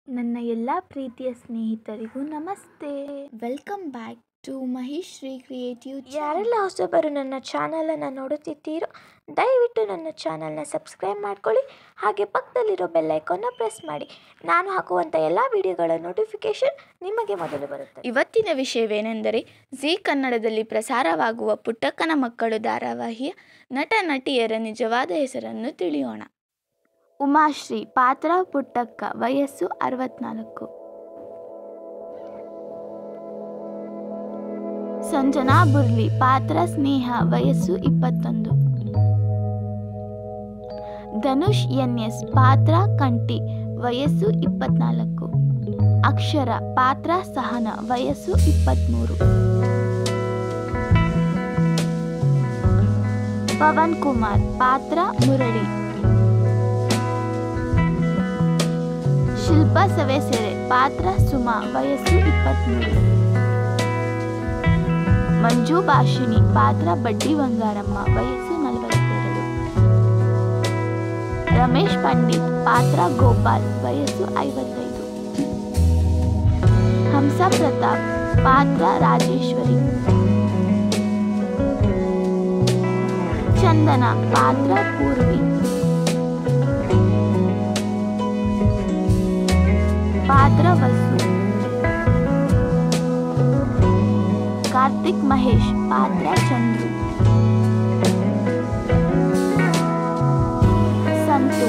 ನನ್ನ ಎಲ್ಲ ಪ್ರೀತಿಯ ಸ್ನೇಹಿತರಿಗೂ ನಮಸ್ತೆ. Welcome back to Mahishree creative. ಯಾರೆಲ್ಲ ಹೊಸಬರು ನನ್ನ ಚಾನಲನ್ನು ನೋಡುತ್ತಿದ್ದೀರೋ ದಯವಿಟ್ಟು ನನ್ನ ಚಾನಲ್ನ ಸಬ್ಸ್ಕ್ರೈಬ್ ಮಾಡ್ಕೊಳ್ಳಿ, ಹಾಗೆ ಪಕ್ಕದಲ್ಲಿರೋ ಬೆಲ್ ಐಕಾನ್ನ ಪ್ರೆಸ್ ಮಾಡಿ. ನಾನು ಹಾಕುವಂಥ ಎಲ್ಲ ವಿಡಿಯೋಗಳ ನೋಟಿಫಿಕೇಷನ್ ನಿಮಗೆ ಮೊದಲು ಬರುತ್ತೆ. ಇವತ್ತಿನ ವಿಷಯವೇನೆಂದರೆ, ಜೀ ಕನ್ನಡದಲ್ಲಿ ಪ್ರಸಾರವಾಗುವ ಪುಟ್ಟಕ್ಕನ ಮಕ್ಕಳು ಧಾರಾವಾಹಿಯ ನಟ ನಟಿಯರ ನಿಜವಾದ ಹೆಸರನ್ನು ತಿಳಿಯೋಣ. ಉಮಾಶ್ರೀ, ಪಾತ್ರ ಪುಟ್ಟಕ್ಕ, ವಯಸ್ಸು 64. ಸಂಜನಾ ಬುರ್ಲಿ, ಪಾತ್ರ ಸ್ನೇಹ, ವಯಸ್ಸು 21. ಧನುಷ್ ಎನ್ಎಸ್, ಪಾತ್ರ ಕಂಟಿ, ವಯಸ್ಸು 24. ಅಕ್ಷರ, ಪಾತ್ರ ಸಹನ, ವಯಸ್ಸು 23. ಪವನ್ ಕುಮಾರ್, ಪಾತ್ರ ಮುರಳಿ. ಶಿಲ್ಪಾ ಸವೇಸೆರೆ, ಪಾತ್ರ ಸುಮಾ, ವಯಸ್ಸು 23. ಮಂಜು ಭಾಷಿಣಿ, ಪಾತ್ರ ಬಡ್ಡಿ ಬಂಗಾರಮ್ಮ, ವಯಸ್ಸು 42. ರಮೇಶ್ ಪಂಡಿತ್, ಪಾತ್ರ ಗೋಪಾಲ್, ವಯಸ್ಸು 55. ಹಂಸ ಪ್ರತಾಪ್, ಪಾತ್ರ ರಾಜೇಶ್ವರಿ. ಚಂದನ, ಪಾತ್ರ ಪೂರ್ವಿ. ಪಾತ್ರ ವಸು. ಕಾರ್ತಿಕ್ ಮಹೇಶ್, ಪಾತ್ರ ಚಂದ್ರು. ಸಂತು,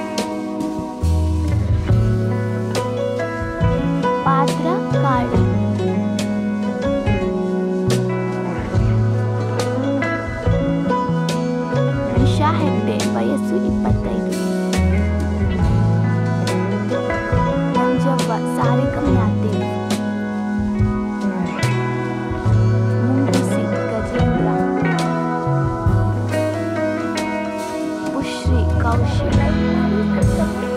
ಪಾತ್ರ ಕಾಳಿ. ನಿಶಾ ಹೆಗ್ಡೆ, ವಯಸ್ಸು 25. ಸಾರಿಕಾ ಮ್ಯಾತೆ. ಮುಂಗುಸಿ ಗಜೇಂದ್ರ. ಪುಶ್ರೀ ಕೌಶಿಕ್.